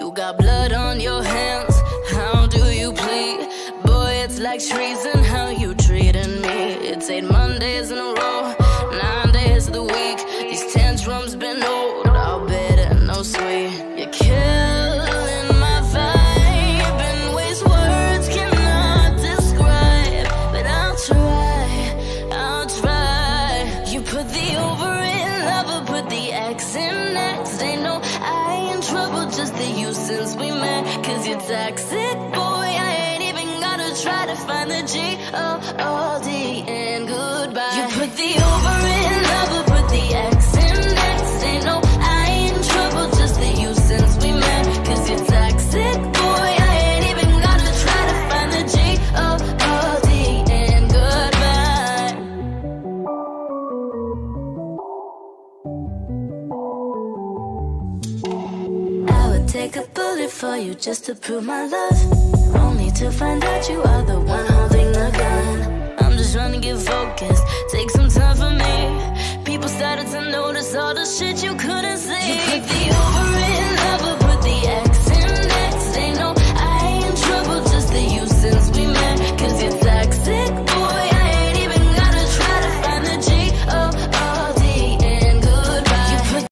You got blood on your hands, how do you plead? Boy, it's like treason how you treating me. It's 8 Mondays in a row, 9 days of the week. These tantrums been old, all bitter and no sweet. You're killing my vibe in ways words cannot describe. But I'll try. You put the over in lover, put the X in next. Ain't no I in trouble, just the you since we met. Cause you're toxic, boy, I ain't even gotta try to find the G-O-O-D and goodbye. You put the over in lover, put the X in next. Ain't no I in trouble, just the you since we met. Cause you're toxic, boy, I ain't even gotta try to find the G-O-O-D and goodbye. I would take a bullet for you just to prove my love, only to find out you are the one holding the gun. I'm just trying to get focused, take some time for me. People started to notice all the shit you couldn't see. You put the over